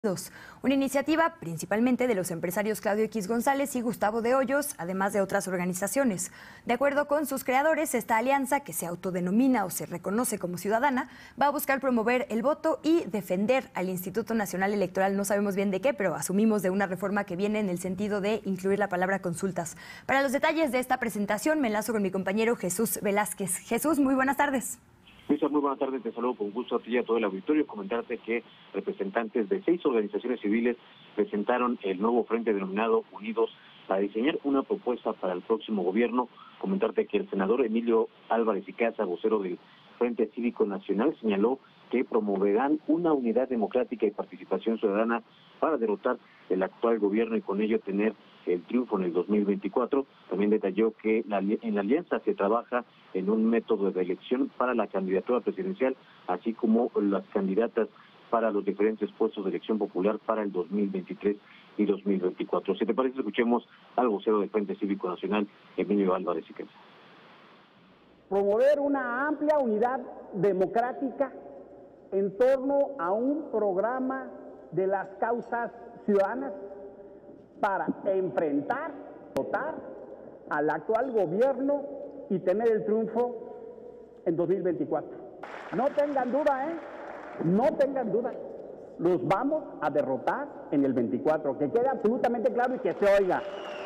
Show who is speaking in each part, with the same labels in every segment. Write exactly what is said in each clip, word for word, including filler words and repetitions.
Speaker 1: Una iniciativa principalmente de los empresarios Claudio X González y Gustavo de Hoyos, además de otras organizaciones. De acuerdo con sus creadores, esta alianza, que se autodenomina o se reconoce como ciudadana, va a buscar promover el voto y defender al Instituto Nacional Electoral. No sabemos bien de qué, pero asumimos de una reforma que viene en el sentido de incluir la palabra consultas. Para los detalles de esta presentación, me enlazo con mi compañero Jesús Velázquez. Jesús, muy buenas tardes.
Speaker 2: Luisa, muy buenas tardes, te saludo con gusto a ti y a todo el auditorio. Comentarte que representantes de seis organizaciones civiles presentaron el nuevo frente denominado Unidos para diseñar una propuesta para el próximo gobierno. Comentarte que el senador Emilio Álvarez y Casa, vocero del Frente Cívico Nacional, señaló que promoverán una unidad democrática y participación ciudadana para derrotar el actual gobierno y con ello tener el triunfo en el dos mil veinticuatro. También detalló que la, en la alianza se trabaja en un método de elección para la candidatura presidencial, así como las candidatas para los diferentes puestos de elección popular para el dos mil veintitrés y dos mil veinticuatro. Si te parece, escuchemos al vocero del Frente Cívico Nacional, Emilio Álvarez y Casa.
Speaker 3: Promover una amplia unidad democrática en torno a un programa de las causas ciudadanas para enfrentar, votar al actual gobierno y tener el triunfo en dos mil veinticuatro. No tengan duda, ¿eh? No tengan duda. Los vamos a derrotar en el veinticuatro, que quede absolutamente claro y que se oiga.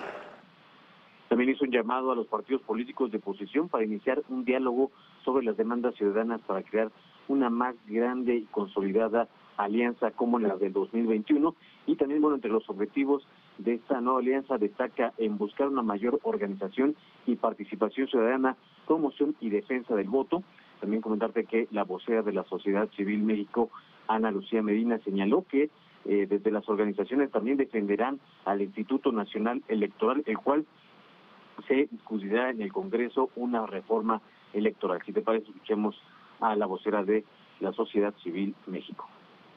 Speaker 2: También hizo un llamado a los partidos políticos de oposición para iniciar un diálogo sobre las demandas ciudadanas para crear una más grande y consolidada alianza como la del dos mil veintiuno. Y también, bueno, entre los objetivos de esta nueva alianza destaca en buscar una mayor organización y participación ciudadana, promoción y defensa del voto. También comentarte que la vocera de la Sociedad Civil México, Ana Lucía Medina, señaló que eh, desde las organizaciones también defenderán al Instituto Nacional Electoral, el cual se discutirá en el Congreso una reforma electoral. Si te parece, escuchemos a la vocera de la Sociedad Civil México.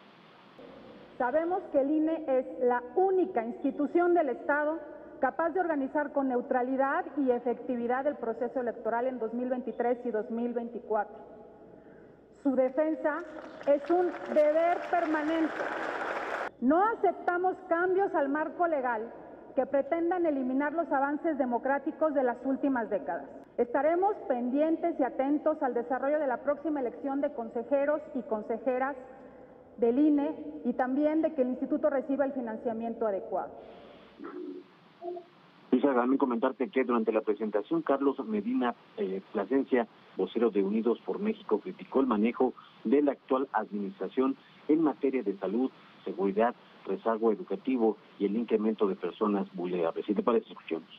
Speaker 4: Sabemos que el I N E es la única institución del Estado capaz de organizar con neutralidad y efectividad el proceso electoral en dos mil veintitrés y dos mil veinticuatro. Su defensa es un deber permanente. No aceptamos cambios al marco legal que pretendan eliminar los avances democráticos de las últimas décadas. Estaremos pendientes y atentos al desarrollo de la próxima elección de consejeros y consejeras del I N E y también de que el instituto reciba el financiamiento adecuado.
Speaker 2: Quisiera también comentarte que durante la presentación, Carlos Medina eh, Plasencia, vocero de Unidos por México, criticó el manejo de la actual administración en materia de salud, seguridad, rezago educativo y el incremento de personas vulnerables. ¿Sí te parece? Escuchemos.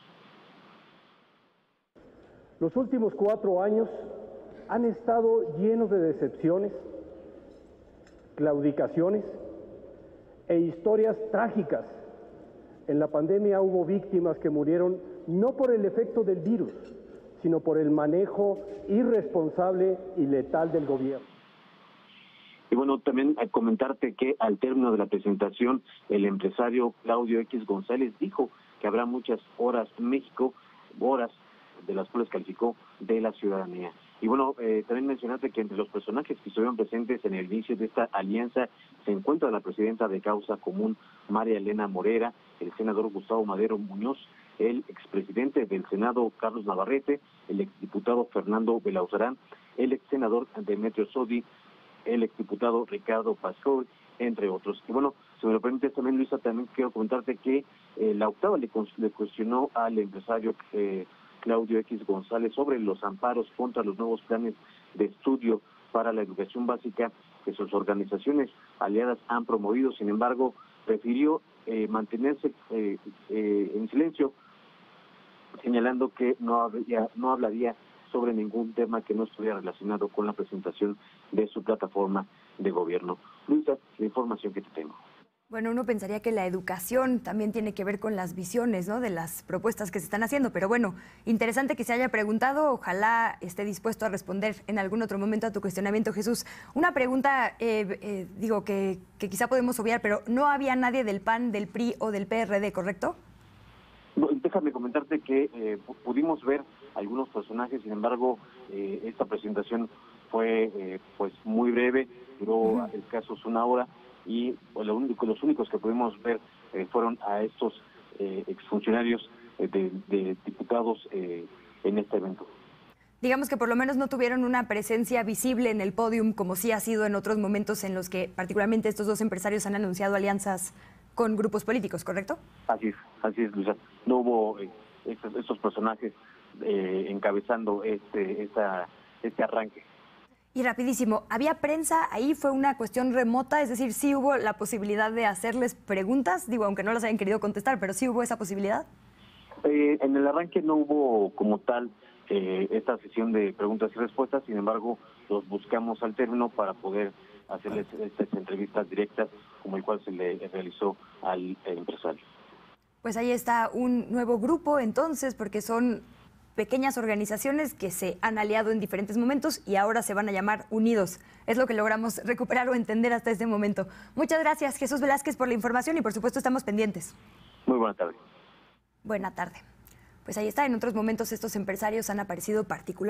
Speaker 3: Los últimos cuatro años han estado llenos de decepciones, claudicaciones e historias trágicas. En la pandemia hubo víctimas que murieron no por el efecto del virus, sino por el manejo irresponsable y letal del gobierno.
Speaker 2: Y bueno, también a comentarte que al término de la presentación, el empresario Claudio X González dijo que habrá muchas horas México, horas de las cuales calificó de la ciudadanía. Y bueno, eh, también mencionarte que entre los personajes que estuvieron presentes en el inicio de esta alianza se encuentra la presidenta de Causa Común, María Elena Morera, el senador Gustavo Madero Muñoz, el expresidente del Senado, Carlos Navarrete, el exdiputado Fernando Belauzarán, el exsenador Demetrio Sodi, el exdiputado Ricardo Pascoe, entre otros. Y bueno, si me lo permites también, Luisa, también quiero comentarte que eh, la octava le, le cuestionó al empresario eh, Claudio X González sobre los amparos contra los nuevos planes de estudio para la educación básica que sus organizaciones aliadas han promovido. Sin embargo, prefirió eh, mantenerse eh, eh, en silencio, señalando que no habría, no hablaría sobre ningún tema que no estuviera relacionado con la presentación de su plataforma de gobierno. Luisa, la información que te tengo.
Speaker 1: Bueno, uno pensaría que la educación también tiene que ver con las visiones, ¿no?, de las propuestas que se están haciendo, pero bueno, interesante que se haya preguntado, ojalá esté dispuesto a responder en algún otro momento a tu cuestionamiento, Jesús. Una pregunta, eh, eh, digo, que, que quizá podemos obviar, pero no había nadie del P A N, del P R I o del P R D, ¿correcto?
Speaker 2: Déjame comentarte que eh, pudimos ver algunos personajes, sin embargo, eh, esta presentación fue eh, pues muy breve, duró uh-huh. escasos una hora. y pues, lo único, los únicos que pudimos ver eh, fueron a estos eh, exfuncionarios eh, de, de diputados eh, en este evento.
Speaker 1: Digamos que por lo menos no tuvieron una presencia visible en el podium, como sí ha sido en otros momentos en los que particularmente estos dos empresarios han anunciado alianzas con grupos políticos, ¿correcto?
Speaker 2: Así es, así es, Luisa. No hubo eh, estos, estos personajes eh, encabezando este, esta, este arranque.
Speaker 1: Y rapidísimo, ¿había prensa ahí? ¿Fue una cuestión remota? Es decir, ¿sí hubo la posibilidad de hacerles preguntas? Digo, aunque no las hayan querido contestar, pero ¿sí hubo esa posibilidad?
Speaker 2: Eh, en el arranque no hubo como tal eh, esta sesión de preguntas y respuestas, sin embargo, los buscamos al término para poder hacerles estas entrevistas directas, como el cual se le realizó al empresario.
Speaker 1: Pues ahí está un nuevo grupo entonces, porque son pequeñas organizaciones que se han aliado en diferentes momentos y ahora se van a llamar Unidos. Es lo que logramos recuperar o entender hasta este momento. Muchas gracias, Jesús Velázquez, por la información y por supuesto estamos pendientes.
Speaker 2: Muy buena tarde.
Speaker 1: Buena tarde. Pues ahí está, en otros momentos estos empresarios han aparecido particularmente